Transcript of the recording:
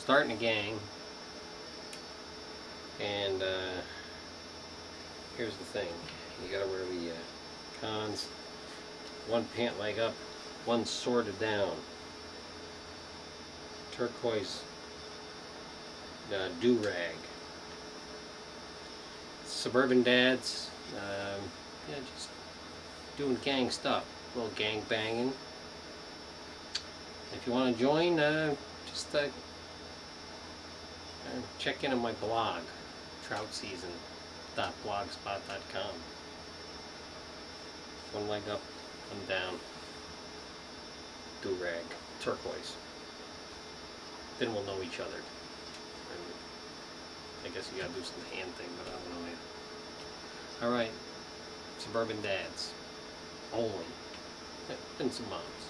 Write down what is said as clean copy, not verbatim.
starting a gang, and here's the thing: you gotta wear the cons. One pant leg up, one sorted down. Turquoise do-rag. Suburban dads, yeah, just doing gang stuff, a little gang banging. If you want to join, just check in on my blog, troutseason.blogspot.com. One leg up, one down, do-rag, turquoise. Then we'll know each other. I guess you gotta do some hand thing, but I don't know yet. Alright, suburban dads. Only. And some moms.